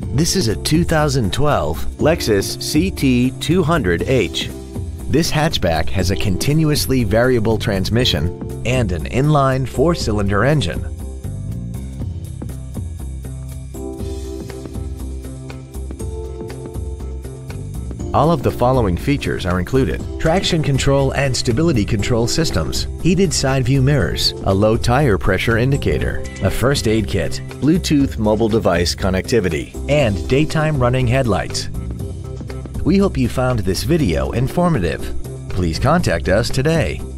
This is a 2012 Lexus CT 200H. This hatchback has a continuously variable transmission and an inline 4-cylinder engine. All of the following features are included: traction control and stability control systems, heated side view mirrors, a low tire pressure indicator, a first aid kit, Bluetooth mobile device connectivity, and daytime running headlights. We hope you found this video informative. Please contact us today.